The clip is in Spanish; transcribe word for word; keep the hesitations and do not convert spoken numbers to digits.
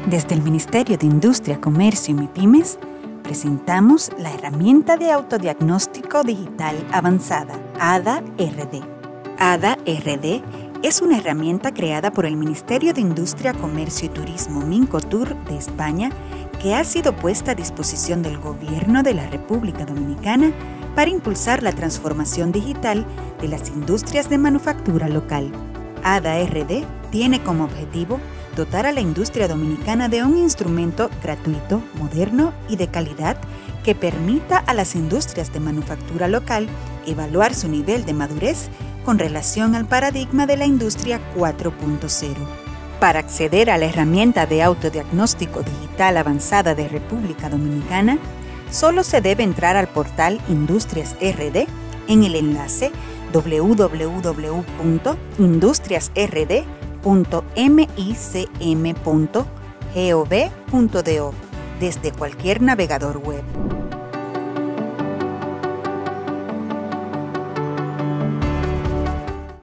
Desde el Ministerio de Industria, Comercio y MIPYMES, presentamos la herramienta de autodiagnóstico digital avanzada, A D A R D. A D A R D es una herramienta creada por el Ministerio de Industria, Comercio y Turismo Mincotur de España que ha sido puesta a disposición del Gobierno de la República Dominicana para impulsar la transformación digital de las industrias de manufactura local. A D A R D tiene como objetivo dotar a la industria dominicana de un instrumento gratuito, moderno y de calidad que permita a las industrias de manufactura local evaluar su nivel de madurez con relación al paradigma de la industria cuatro punto cero. Para acceder a la herramienta de autodiagnóstico digital avanzada de República Dominicana, solo se debe entrar al portal Industrias R D en el enlace w w w punto industrias r d punto micm punto gov punto do desde cualquier navegador web.